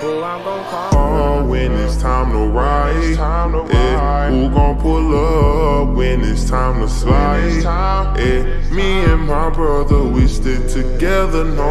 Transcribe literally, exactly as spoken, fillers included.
Who I'm gon' call when it's time to ride? Yeah, who gon' pull up when it's time to slide? Yeah, me and my brother, we stick together. No